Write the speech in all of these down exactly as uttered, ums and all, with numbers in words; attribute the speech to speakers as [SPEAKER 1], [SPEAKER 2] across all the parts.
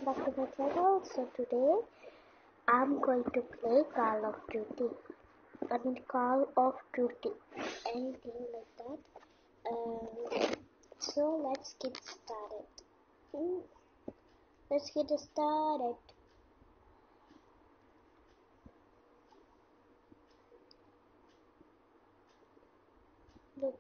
[SPEAKER 1] welcome back to my channel. So today I'm going to play Call of Duty. I mean Call of Duty, anything like that. Um, so let's get started. Hmm. Let's get started. Look.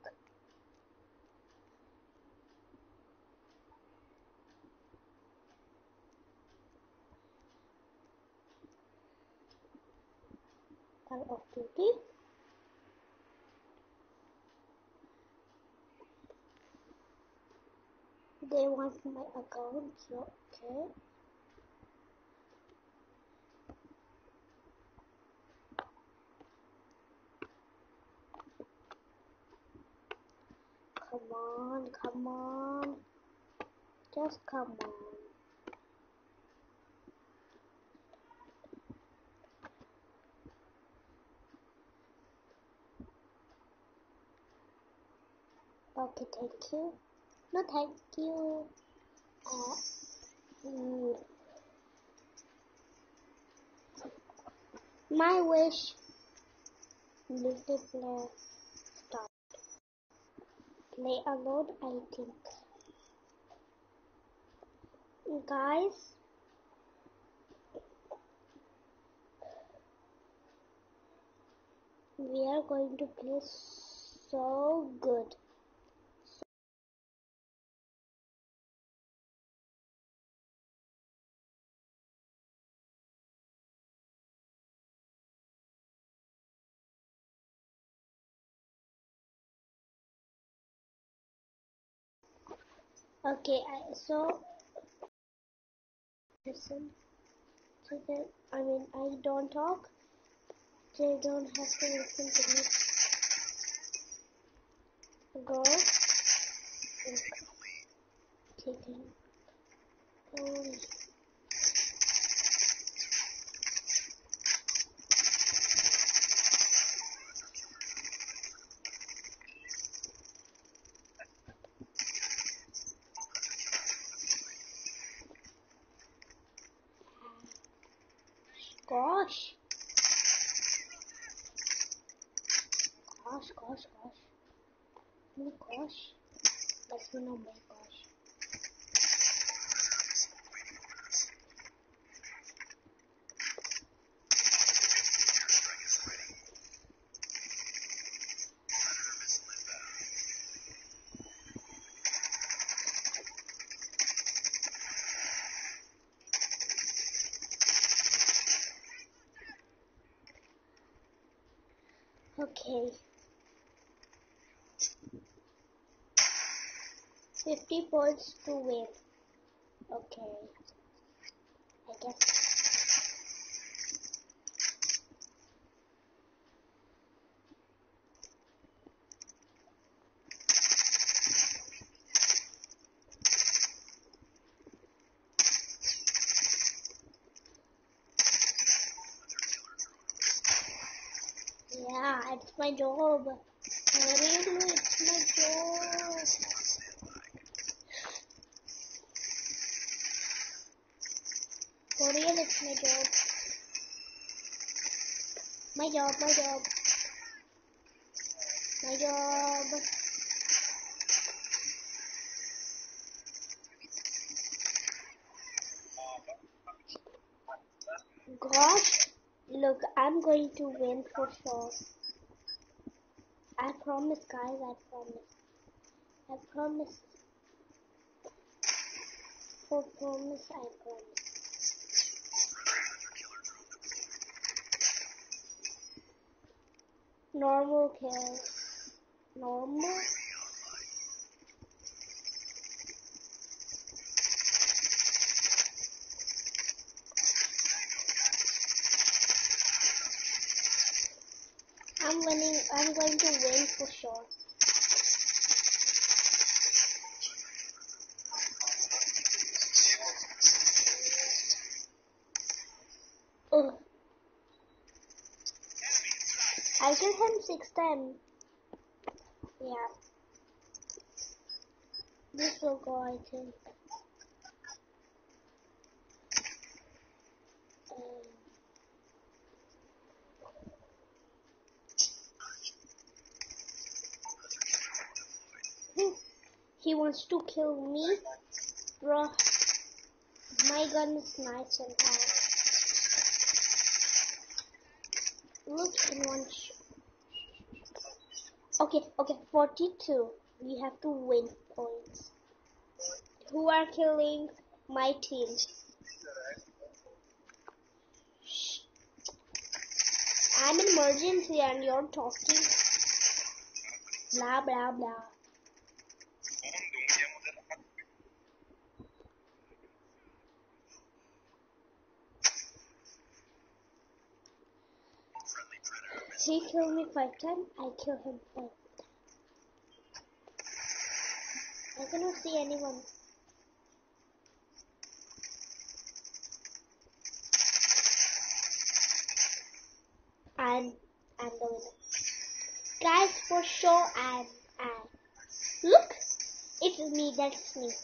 [SPEAKER 1] Call of Duty. They want my account, so okay. Come on, come on. Just come on. Okay, thank you. No, thank you. Uh, mm, my wish. Multiplayer start. Play alone, I think. Guys, we are going to play so good. Okay, I, so listen to them. I mean, I don't talk. They don't have to listen to me. Go. Chicken. Holy. Gosh. Gosh, gosh, gosh. Oh gosh. That's me, oh my gosh. Okay. fifty points to win. Okay. I guess. Yeah, it's my job. Really, it's my job. For real, it's my job. My job, my job. My job. Gosh, look, I'm going to win for sure. I promise, guys, I promise. I promise. For promise, I promise. Normal kill. Normal? I'm winning. I'm going to win for sure. Ugh. I killed him six times. Yeah. This will go, I think. He wants to kill me. Bro, my gun is nice and powerful. Look in one shot. Okay, okay, forty-two. We have to win points. Who are killing my team? Shh. I'm in emergency and you're talking. Blah blah blah. He killed me five times, I kill him five times. I cannot see anyone. I'm, I'm the winner. Guys, for sure, I'm, I'm. Look, it's me, that's me.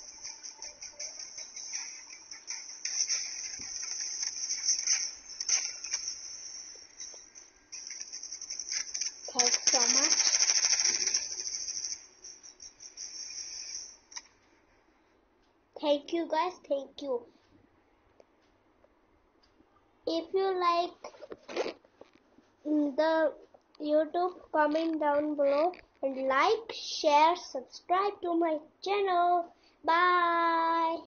[SPEAKER 1] Thanks so much. Thank you guys, thank you. If you like the YouTube, comment down below and like, share, subscribe to my channel. Bye.